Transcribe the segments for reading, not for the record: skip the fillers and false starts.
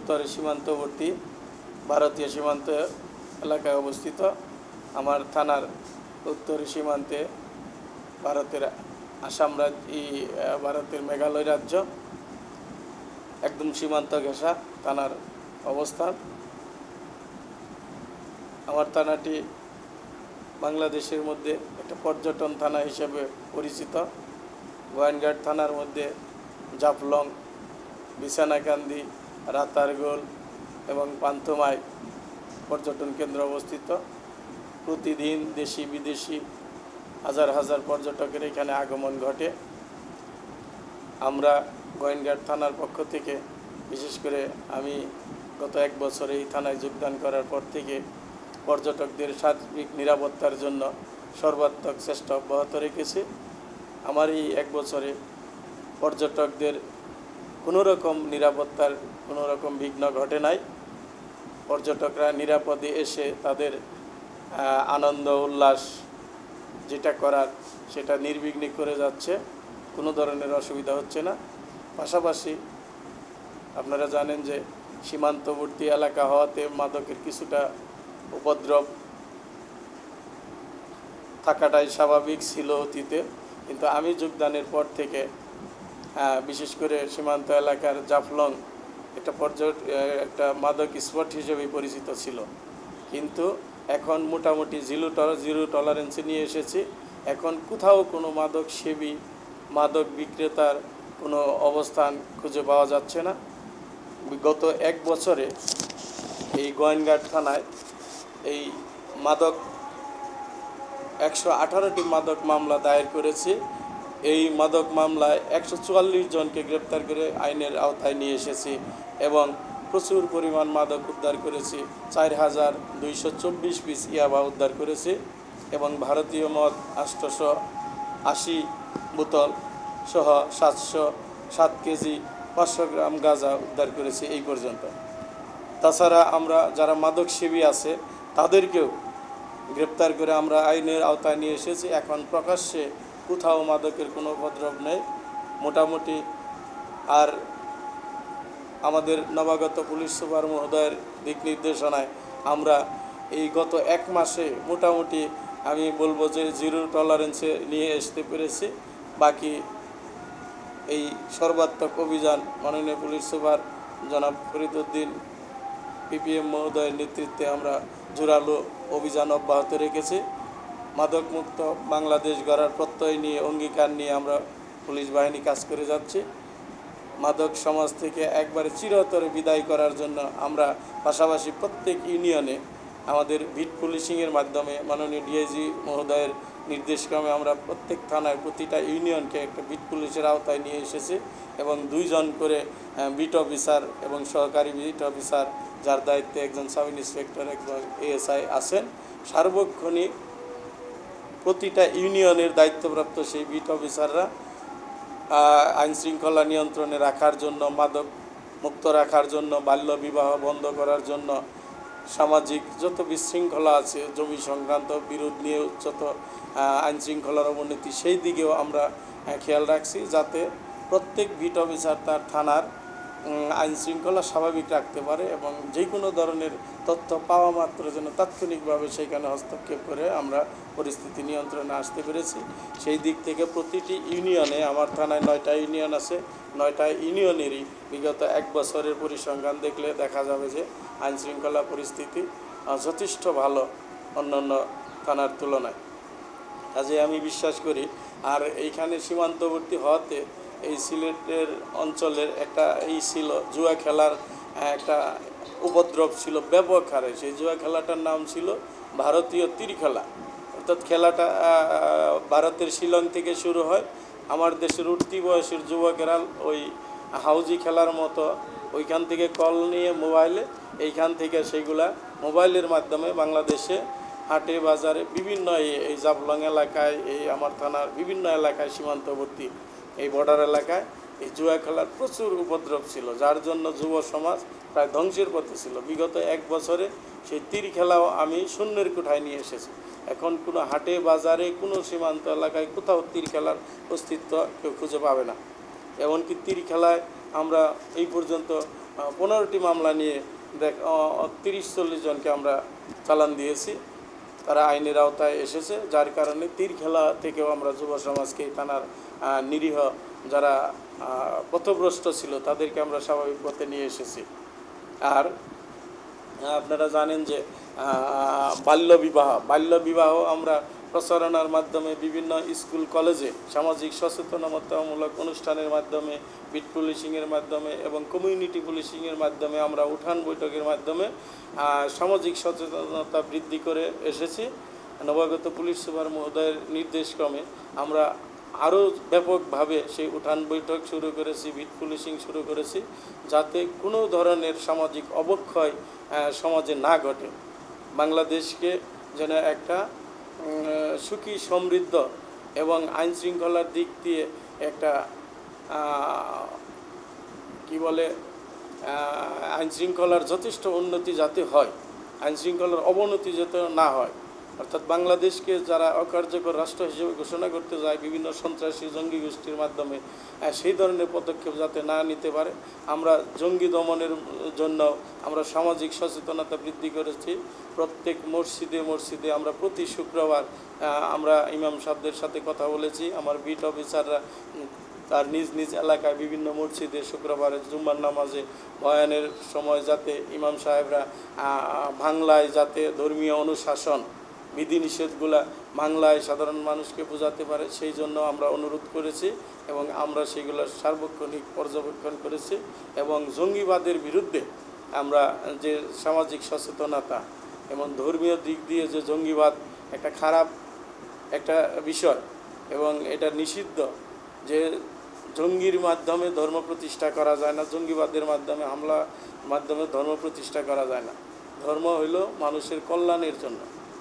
উত্তর সীমান্তবর্তী ভারতীয় সীমান্ত এলাকায় অবস্থিত। আমার থানার উত্তর সীমান্তে ভারতের আসাম রাজ্য, ভারতের মেঘালয় রাজ্য, একদম সীমান্ত ঘেঁষা থানার অবস্থান। আমার থানাটি বাংলাদেশের মধ্যে একটা পর্যটন থানা হিসেবে পরিচিত। গোয়াইনঘাট থানার মধ্যে জাফলং, বিছানাকান্দি, রাতারগোল এবং পান্থমাই পর্যটন কেন্দ্র অবস্থিত। প্রতিদিন দেশি বিদেশি হাজার হাজার পর্যটকের এখানে আগমন ঘটে। আমরা গোয়াইনঘাট থানার পক্ষ থেকে, বিশেষ করে আমি গত 1 বছর এই থানায় যোগদান করার পর থেকে পর্যটকদের সার্বিক নিরাপত্তার জন্য সর্বাত্মক চেষ্টা অব্যাহত রেখেছি। আমার এই 1 বছরে পর্যটকদের কোনো রকম নিরাপত্তার কোনো রকম বিঘ্ন ঘটে নাই। পর্যটকরা নিরাপদে এসে তাদের আনন্দ উল্লাস যেটা করার সেটা নির্বিঘ্নে করে যাচ্ছে, কোনো ধরনের অসুবিধা হচ্ছে না। পাশাপাশি আপনারা জানেন যে সীমান্তবর্তী এলাকা হওয়াতে মাদকের কিছুটা উপদ্রব থাকাটাই স্বাভাবিক ছিল অতীতে, কিন্তু আমি যোগদানের পর থেকে বিশেষ করে সীমান্ত এলাকার জাফলং একটা মাদক স্পট হিসেবে পরিচিত ছিল, কিন্তু এখন মোটামুটি জিরো টলারেন্সে নিয়ে এসেছি। এখন কোথাও কোনো মাদক সেবী, মাদক বিক্রেতার কোনো অবস্থান খুঁজে পাওয়া যাচ্ছে না। গত 1 বছরে এই গোয়াইনঘাট থানায় এই 118টি মাদক মামলা দায়ের করেছি। এই মাদক মামলায় 144 জনকে গ্রেপ্তার করে আইনের আওতায় নিয়ে এসেছি এবং প্রচুর পরিমাণ মাদক উদ্ধার করেছি। 4224 পিস ইয়াবা উদ্ধার করেছি এবং ভারতীয় মদ 880 বোতল সহ 707 কেজি 500 গ্রাম গাঁজা উদ্ধার করেছি এই পর্যন্ত। তাছাড়া আমরা যারা মাদক সেবী আছে তাদেরকেও গ্রেপ্তার করে আমরা আইনের আওতায় নিয়ে এসেছি। এখন প্রকাশ্যে কোথাও মাদকের কোনো উপদ্রব নেই মোটামুটি। আর আমাদের নবাগত পুলিশ সুপার মহোদয়ের দিক নির্দেশনায় আমরা এই গত 1 মাসে মোটামুটি আমি বলবো যে জিরো টলারেন্সে নিয়ে আসতে পেরেছি। বাকি এই সর্বাত্মক অভিযান মাননীয় পুলিশ সুপার জনাব ফরিদউদ্দিন পিপিএম মহোদয়ের নেতৃত্বে আমরা জোরালো অভিযান অব্যাহত রেখেছি। মাদকমুক্ত বাংলাদেশ গড়ার প্রত্যয় নিয়ে, অঙ্গীকার নিয়ে আমরা পুলিশ বাহিনী কাজ করে যাচ্ছি। মাদক সমাজ থেকে একবারে চিরতরে বিদায় করার জন্য আমরা পাশাপাশি প্রত্যেক ইউনিয়নে আমাদের বিট পুলিশিংয়ের মাধ্যমে মাননীয় ডিআইজি মহোদয়ের নির্দেশক্রমে আমরা প্রত্যেক থানায় প্রতিটা ইউনিয়নকে একটা বিট পুলিশের আওতায় নিয়ে এসেছি এবং 2 জন করে বিট অফিসার এবং সহকারী বিট অফিসার, যার দায়িত্বে একজন সাব ইন্সপেক্টর, একজন এএসআই আছেন। সার্বক্ষণিক প্রতিটা ইউনিয়নের দায়িত্বপ্রাপ্ত সেই বিট অফিসাররা আইনশৃঙ্খলা নিয়ন্ত্রণে রাখার জন্য, মাদক মুক্ত রাখার জন্য, বাল্য বিবাহ বন্ধ করার জন্য, সামাজিক যত বিশৃঙ্খলা আছে, জমি সংক্রান্ত বিরোধ নিয়ে যত আইনশৃঙ্খলার অবনতি, সেই দিকেও আমরা খেয়াল রাখছি যাতে প্রত্যেক বিট অফিসার তার থানার আইনশৃঙ্খলা স্বাভাবিক রাখতে পারে এবং যে কোনো ধরনের তথ্য পাওয়া মাত্র যেন তাৎক্ষণিকভাবে সেখানে হস্তক্ষেপ করে আমরা পরিস্থিতি নিয়ন্ত্রণে আসতে পেরেছি। সেই দিক থেকে প্রতিটি ইউনিয়নে, আমার থানায় 9টা ইউনিয়ন আছে, 9টা ইউনিয়নেরই বিগত 1 বছরের পরিসংখ্যান দেখলে দেখা যাবে যে আইনশৃঙ্খলা পরিস্থিতি যথেষ্ট ভালো অন্যান্য থানার তুলনায়। কাজে আমি বিশ্বাস করি। আর এইখানে সীমান্তবর্তী হওয়াতে এই সিলেটের অঞ্চলের ছিল জুয়া খেলার একটা উপদ্রব ছিল ব্যাপক হারে। সেই জুয়া খেলাটার নাম ছিল ভারতীয় তীর খেলা। অর্থাৎ খেলাটা ভারতের শিলং থেকে শুরু হয়। আমার দেশের উঠতি বয়সের যুবকেরা ওই হাউজি খেলার মতো ওইখান থেকে কল নিয়ে মোবাইলে, এইখান থেকে সেইগুলা মোবাইলের মাধ্যমে বাংলাদেশে হাটে বাজারে বিভিন্ন এই জাফলং এলাকায়, এই আমার থানার বিভিন্ন এলাকায়, সীমান্তবর্তী এই বর্ডার এলাকায় এই জুয়া খেলার প্রচুর উপদ্রব ছিল, যার জন্য যুব সমাজ প্রায় ধ্বংসের পথে ছিল। বিগত 1 বছরে সেই তীর খেলাও আমি শূন্যের কোঠায় নিয়ে এসেছি। এখন কোনো হাটে বাজারে, কোনো সীমান্ত এলাকায় কোথাও তীর খেলার অস্তিত্ব কেউ খুঁজে পাবে না। এমনকি তীর খেলায় আমরা এই পর্যন্ত 15টি মামলা নিয়ে 30-40 জনকে আমরা চালান দিয়েছি। তারা আইনের আওতায় এসেছে, যার কারণে তীর খেলা থেকেও আমরা যুব সমাজকে থানার নিরীহ যারা পথভ্রষ্ট ছিল তাদেরকে আমরা স্বাভাবিক পথে নিয়ে এসেছি। আর আপনারা জানেন যে বাল্যবিবাহ আমরা প্রচারণার মাধ্যমে বিভিন্ন স্কুল কলেজে সামাজিক সচেতনতামূলক অনুষ্ঠানের মাধ্যমে, বিট পুলিশিংয়ের মাধ্যমে এবং কমিউনিটি পুলিশিংয়ের মাধ্যমে আমরা উঠান বৈঠকের মাধ্যমে সামাজিক সচেতনতা বৃদ্ধি করে এসেছি। নবাগত পুলিশ সুপার মহোদয়ের নির্দেশক্রমে আমরা আরও ব্যাপকভাবে সেই উঠান বৈঠক শুরু করেছি, বিট পুলিশিং শুরু করেছি, যাতে কোনো ধরনের সামাজিক অবক্ষয় সমাজে না ঘটে। বাংলাদেশকে যেন একটা সুখী সমৃদ্ধ এবং আইন শৃঙ্খলার দিক দিয়ে একটা কি বলে আইন শৃঙ্খলার যথেষ্ট উন্নতি যাতে হয়, আইন শৃঙ্খলার অবনতি যাতে না হয়। অর্থাৎ বাংলাদেশকে যারা অকার্যকর রাষ্ট্র হিসেবে ঘোষণা করতে যায় বিভিন্ন সন্ত্রাসী জঙ্গি গোষ্ঠীর মাধ্যমে, সেই ধরনের পদক্ষেপ যাতে না নিতে পারে, আমরা জঙ্গি দমনের জন্য আমরা সামাজিক সচেতনতা বৃদ্ধি করেছি। প্রত্যেক মসজিদে আমরা প্রতি শুক্রবার আমরা ইমাম সাহেবদের সাথে কথা বলেছি। আমার বিট অফিসাররা তার নিজ নিজ এলাকায় বিভিন্ন মসজিদে শুক্রবারের জুম্মার নামাজে বয়ানের সময় যাতে ইমাম সাহেবরা বাংলায় যাতে ধর্মীয় অনুশাসন বিধিনিষেধগুলা বাংলায় সাধারণ মানুষকে বোঝাতে পারে, সেই জন্য আমরা অনুরোধ করেছি এবং আমরা সেগুলো সার্বক্ষণিক পর্যবেক্ষণ করেছি। এবং জঙ্গিবাদের বিরুদ্ধে আমরা যে সামাজিক সচেতনতা এবং ধর্মীয় দিক দিয়ে যে জঙ্গিবাদ একটা খারাপ একটা বিষয় এবং এটা নিষিদ্ধ, যে জঙ্গির মাধ্যমে ধর্ম প্রতিষ্ঠা করা যায় না, জঙ্গিবাদের মাধ্যমে হামলার মাধ্যমে ধর্ম প্রতিষ্ঠা করা যায় না। ধর্ম হইল মানুষের কল্যাণের জন্য।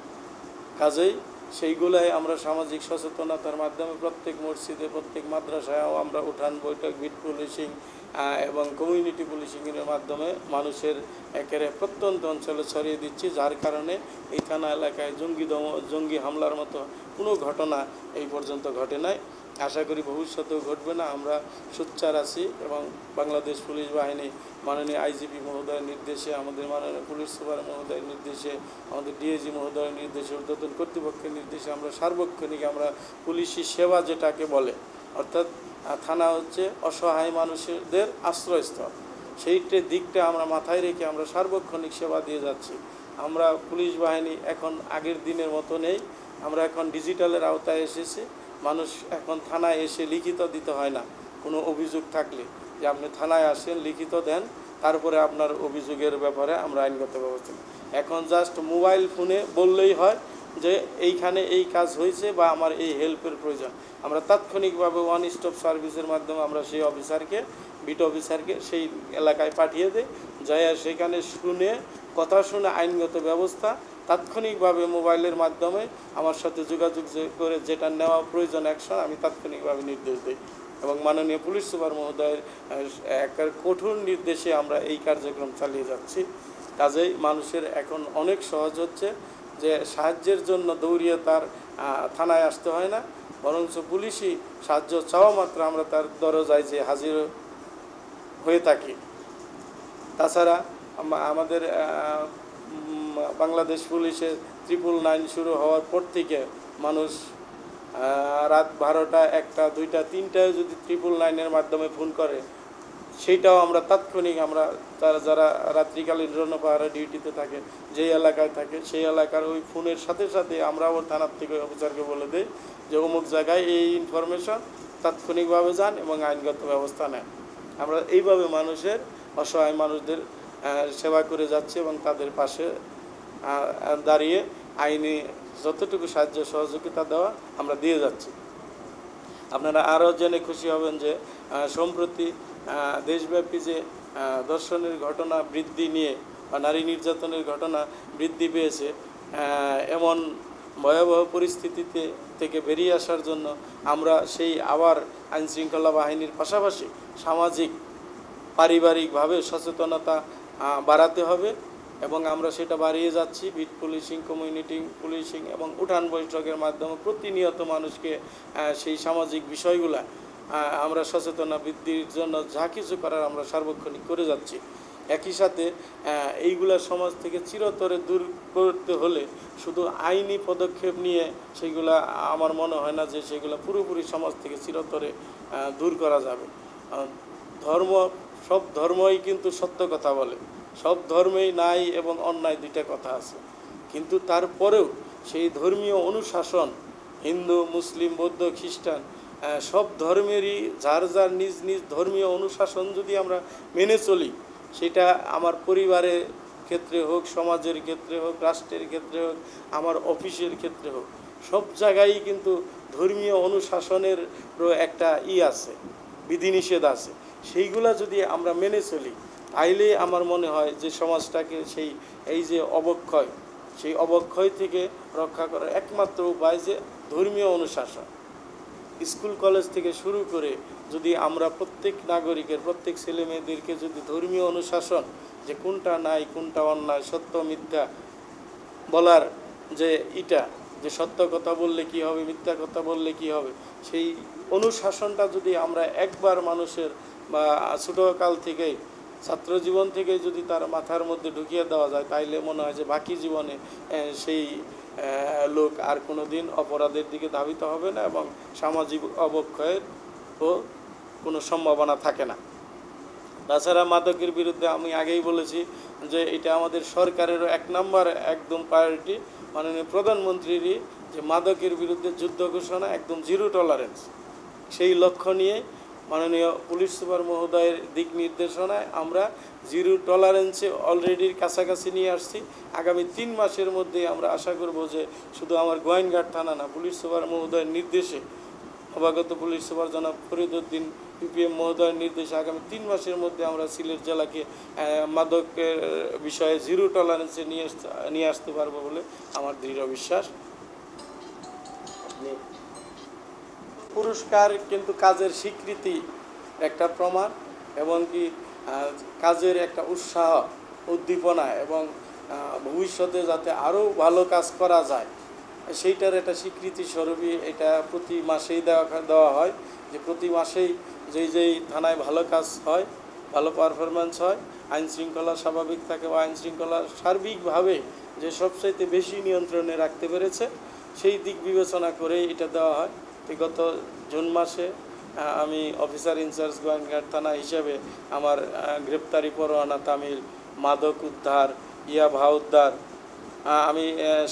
কাজেই সেইগুলাই আমরা সামাজিক সচেতনতার মাধ্যমে প্রত্যেক মসজিদে প্রত্যেক মাদ্রাসায়ও আমরা উঠান বৈঠক বিট পুলিশিং এবং কমিউনিটি পুলিশিংয়ের মাধ্যমে মানুষের একেবারে প্রত্যন্ত অঞ্চলে ছড়িয়ে দিচ্ছি, যার কারণে এই থানা এলাকায় জঙ্গি হামলার মতো কোনো ঘটনা এই পর্যন্ত ঘটে নাই। আশা করি ভবিষ্যতেও ঘটবে না। আমরা সোচ্চার আছি এবং বাংলাদেশ পুলিশ বাহিনী মাননীয় আইজিপি মহোদয়ের নির্দেশে, আমাদের মাননীয় পুলিশ সুপার মহোদয়ের নির্দেশে, আমাদের ডিআইজি মহোদয়ের নির্দেশে, ঊর্ধ্বতন কর্তৃপক্ষের নির্দেশে আমরা সার্বক্ষণিক আমরা পুলিশি সেবা যেটাকে বলে, অর্থাৎ থানা হচ্ছে অসহায় মানুষদের আশ্রয়স্থল, সেইটা দিকটা আমরা মাথায় রেখে আমরা সার্বক্ষণিক সেবা দিয়ে যাচ্ছি। আমরা পুলিশ বাহিনী এখন আগের দিনের মতো নেই, আমরা এখন ডিজিটালের আওতায় এসেছি। মানুষ এখন থানায় এসে লিখিত দিতে হয় না। কোনো অভিযোগ থাকলে যে আপনি থানায় আসেন, লিখিত দেন, তারপরে আপনার অভিযোগের ব্যাপারে আমরা আইনগত ব্যবস্থা নিই। এখন জাস্ট মোবাইল ফোনে বললেই হয় যে এইখানে এই কাজ হয়েছে বা আমার এই হেল্পের প্রয়োজন, আমরা তাৎক্ষণিকভাবে ওয়ান স্টপ সার্ভিসের মাধ্যমে আমরা সেই অফিসারকে, বিট অফিসারকে সেই এলাকায় পাঠিয়ে দিই, যাই সেখানে শুনে কথা শুনে আইনগত ব্যবস্থা তাৎক্ষণিকভাবে মোবাইলের মাধ্যমে আমার সাথে যোগাযোগ করে যেটা নেওয়া প্রয়োজন অ্যাকশন আমি তাৎক্ষণিকভাবে নির্দেশ দিই। এবং মাননীয় পুলিশ সুপার মহোদয়ের একটা কঠোর নির্দেশে আমরা এই কার্যক্রম চালিয়ে যাচ্ছি। কাজেই মানুষের এখন অনেক সহজ হচ্ছে যে সাহায্যের জন্য দৌড়িয়ে তার থানায় আসতে হয় না, বরঞ্চ পুলিশই সাহায্য চাওয়া মাত্র আমরা তার দরজায় যে হাজির হয়ে থাকি। তাছাড়া আমাদের বাংলাদেশ পুলিশের 999 শুরু হওয়ার পর থেকে মানুষ রাত 12টা, 1টা, 2টা, 3টায় যদি 999-এর মাধ্যমে ফোন করে, সেইটাও আমরা তাৎক্ষণিক আমরা যারা রাত্রিকালীন জনপাহারা ডিউটিতে থাকে, যেই এলাকায় থাকে সেই এলাকার ওই ফোনের সাথে সাথে আমরা ওর থানার থেকে অফিসারকে বলে দিই যে অমুক জায়গায় এই ইনফরমেশন, তাৎক্ষণিকভাবে যান এবং আইনগত ব্যবস্থা নেন। আমরা এইভাবে মানুষের অসহায় মানুষদের সেবা করে যাচ্ছি এবং তাদের পাশে দাঁড়িয়ে আইনি যতটুকু সাহায্য সহযোগিতা দেওয়া আমরা দিয়ে যাচ্ছি। আপনারা আরও জেনে খুশি হবেন যে সম্প্রতি দেশব্যাপী যে ধর্ষণের ঘটনা বৃদ্ধি নিয়ে বা নারী নির্যাতনের ঘটনা বৃদ্ধি পেয়েছে, এমন ভয়াবহ পরিস্থিতিতে থেকে বেরিয়ে আসার জন্য আমরা সেই আবার আইনশৃঙ্খলা বাহিনীর পাশাপাশি সামাজিক পারিবারিকভাবে সচেতনতা বাড়াতে হবে এবং আমরা সেটা বাড়িয়ে যাচ্ছি। বিট পুলিশিং, কমিউনিটি পুলিশিং এবং উঠান বৈঠকের মাধ্যমে প্রতিনিয়ত মানুষকে সেই সামাজিক বিষয়গুলা আমরা সচেতনতা বৃদ্ধির জন্য যা কিছু করার আমরা সার্বক্ষণিক করে যাচ্ছি। একই সাথে এইগুলা সমাজ থেকে চিরতরে দূর করতে হলে শুধু আইনি পদক্ষেপ নিয়ে সেগুলা আমার মনে হয় না যে সেগুলো পুরোপুরি সমাজ থেকে চিরতরে দূর করা যাবে। ধর্ম, সব ধর্মই কিন্তু সত্য কথা বলে, সব ধর্মেই ন্যায় এবং অন্যায় দুইটা কথা আছে, কিন্তু তারপরেও সেই ধর্মীয় অনুশাসন হিন্দু, মুসলিম, বৌদ্ধ, খ্রিস্টান সব ধর্মেরই যার যার নিজ নিজ ধর্মীয় অনুশাসন যদি আমরা মেনে চলি, সেটা আমার পরিবারের ক্ষেত্রে হোক, সমাজের ক্ষেত্রে হোক, রাষ্ট্রের ক্ষেত্রে হোক, আমার অফিসের ক্ষেত্রে হোক, সব জায়গায় কিন্তু ধর্মীয় অনুশাসনেরও একটা আছে, বিধিনিষেধ আছে। সেইগুলা যদি আমরা মেনে চলি, তাইলে আমার মনে হয় যে সমাজটাকে এই যে অবক্ষয়, সেই অবক্ষয় থেকে রক্ষা করার একমাত্র উপায় যে ধর্মীয় অনুশাসন। স্কুল কলেজ থেকে শুরু করে যদি আমরা প্রত্যেক নাগরিকের, প্রত্যেক ছেলে মেয়েদেরকে যদি ধর্মীয় অনুশাসন, যে কোনটা নাই, কোনটা অন্যায়, সত্য মিথ্যা বলার যে সত্য কথা বললে কি হবে, মিথ্যা কথা বললে কি হবে, সেই অনুশাসনটা যদি আমরা একবার মানুষের বা ছোটোকাল থেকেই, ছাত্র জীবন থেকে যদি তার মাথার মধ্যে ঢুকিয়ে দেওয়া যায়, তাইলে মনে হয় যে বাকি জীবনে সেই লোক আর কোনো দিন অপরাধের দিকে ধাবিত হবে না এবং সামাজিক অবক্ষয়ের কোনো সম্ভাবনা থাকে না। তাছাড়া মাদকের বিরুদ্ধে আমি আগেই বলেছি যে এটা আমাদের সরকারেরও এক নম্বর একদম প্রায়োরিটি। মাননীয় প্রধানমন্ত্রীরই যে মাদকের বিরুদ্ধে যুদ্ধ ঘোষণা, একদম জিরো টলারেন্স, সেই লক্ষ্য নিয়ে মাননীয় পুলিশ সুপার মহোদয়ের দিক নির্দেশনায় আমরা জিরো টলারেন্সে অলরেডি কাছাকাছি নিয়ে আসছি। আগামী 3 মাসের মধ্যে আমরা আশা করব যে শুধু আমার গোয়াইনঘাট থানা না, পুলিশ সুপার মহোদয়ের নির্দেশে, অবগত পুলিশ সুপার জনাব ফরিদউদ্দিন পিপিএম মহোদয়ের নির্দেশে আগামী 3 মাসের মধ্যে আমরা সিলেট জেলাকে মাদকের বিষয়ে জিরো টলারেন্সে নিয়ে আসতে পারবো বলে আমার দৃঢ় বিশ্বাস। পুরস্কার কিন্তু কাজের স্বীকৃতি একটা প্রমাণ, এবং কি কাজের একটা উৎসাহ, উদ্দীপনা, এবং ভবিষ্যতে যাতে আরও ভালো কাজ করা যায় সেইটার একটা স্বীকৃতি স্বরূপই এটা প্রতি মাসেই দেওয়া হয়। যে প্রতি মাসেই যেই থানায় ভালো কাজ হয়, ভালো পারফরমেন্স হয়, আইন শৃঙ্খলা স্বাভাবিক থাকে বা আইন শৃঙ্খলা সার্বিকভাবে যে সবচাইতে বেশি নিয়ন্ত্রণে রাখতে পেরেছে, সেই দিক বিবেচনা করেই এটা দেওয়া হয়। গত জুন মাসে আমি অফিসার ইনচার্জ গোয়াইনঘাট থানা হিসেবে আমার গ্রেপ্তারি পরোয়ানা তামিল, মাদক উদ্ধার, ইয়াবা উদ্ধার, আমি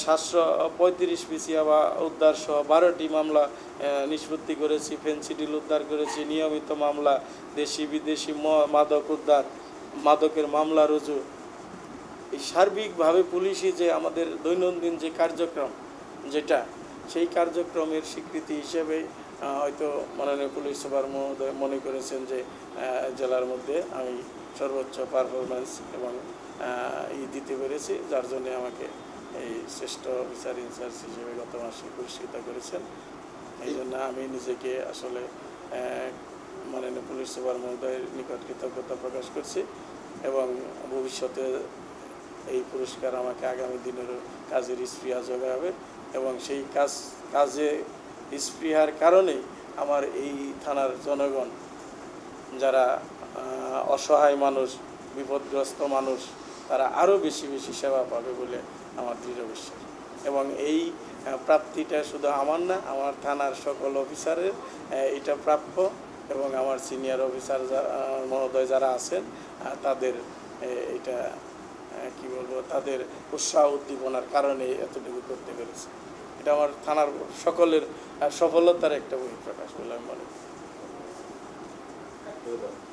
735 পিস ইয়াবা উদ্ধার সহ 12টি মামলা নিষ্পত্তি করেছি, ফেন্সিডিল উদ্ধার করেছি, নিয়মিত মামলা, দেশি বিদেশি মাদক উদ্ধার, মাদকের মামলা রুজু। এই সার্বিকভাবে পুলিশই যে আমাদের দৈনন্দিন যে কার্যক্রম, সেই কার্যক্রমের স্বীকৃতি হিসেবে হয়তো মাননীয় পুলিশ সুপার মহোদয় মনে করেছেন যে জেলার মধ্যে আমি সর্বোচ্চ পারফরমেন্স এবং দিতে পেরেছি, যার জন্য আমাকে এই শ্রেষ্ঠ অফিসার ইনচার্জ হিসেবে গত মাসে পুরস্কৃত করেছেন। এই জন্য আমি নিজেকে আসলে মাননীয় পুলিশ সুপার মহোদয়ের নিকট কৃতজ্ঞতা প্রকাশ করছি, এবং ভবিষ্যতে এই পুরস্কার আমাকে আগামী দিনেরও কাজের স্পৃহা যোগাবে, এবং সেই কাজে স্পৃহার কারণেই আমার এই থানার জনগণ, যারা অসহায় মানুষ, বিপদগ্রস্ত মানুষ, তারা আরও বেশি বেশি সেবা পাবে বলে আমার দৃঢ় বিশ্বাস। এবং এই প্রাপ্তিটা শুধু আমার না, আমার থানার সকল অফিসারের এটা প্রাপ্য, এবং আমার সিনিয়র অফিসার মহোদয় যারা আছেন তাদের এটা কি বলবো, তাদের উৎসাহ উদ্দীপনার কারণে এতটুকু করতে পেরেছে। এটা আমার থানার সকলের সফলতার একটা বহিঃপ্রকাশ বলে আমি মনে করি।